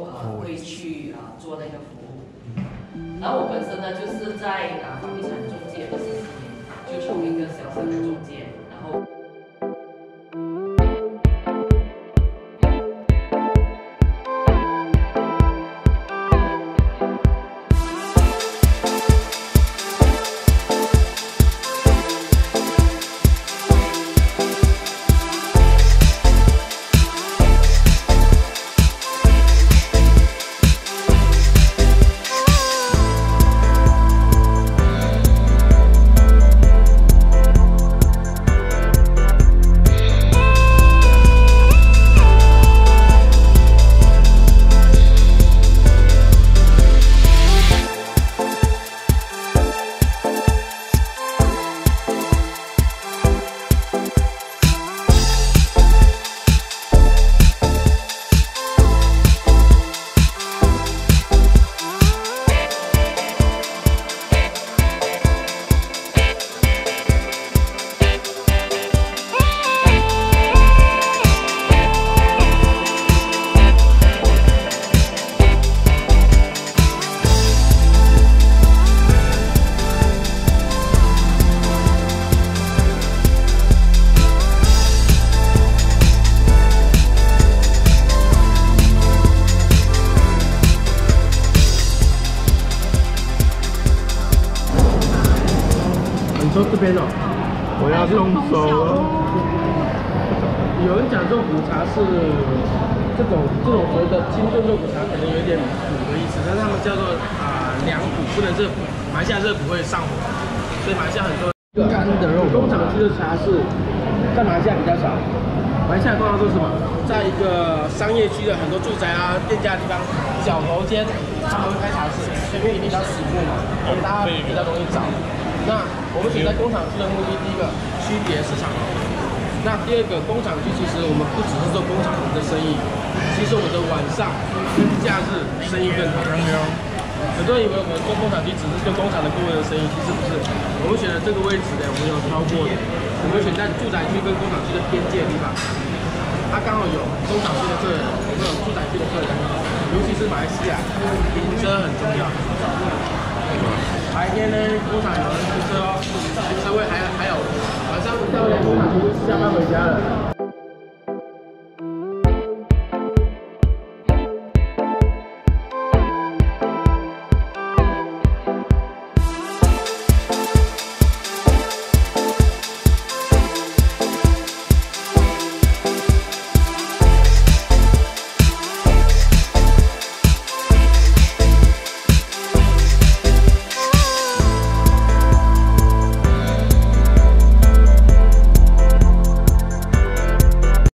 会去做那个服务。然后我本身呢就是在房地产中介20几年，就从一个小小的中介，然后。 说这边哦，我要弄熟了。有人讲肉骨茶是这种所谓的清炖肉骨茶，可能有一点苦的意思，但是他们叫做凉补，不能热补。马来西亚热补会上火，所以马来西亚很多干的肉。工厂区的茶是在马来西亚比较少，马来西亚通常都是什么，在一个商业区的很多住宅店家的地方，角头间他们会开茶室，因为比较醒目嘛，所以大家比较容易找。 那我们选在工厂区的目的，第一个区别市场。那第二个，工厂区其实我们不只是做工厂的生意，其实我们的晚上跟假日生意更好。很多人以为我们做工厂区只是做工厂的顾问的生意，其实不是。我们选的这个位置呢，我们有挑过的，我们选在住宅区跟工厂区的边界的地方，它刚好有工厂区的客人，我们有住宅区的客人，尤其是马来西亚，停车很重要。 白天呢，工厂有人停车哦，车位还有，晚上到工厂就下班回家了。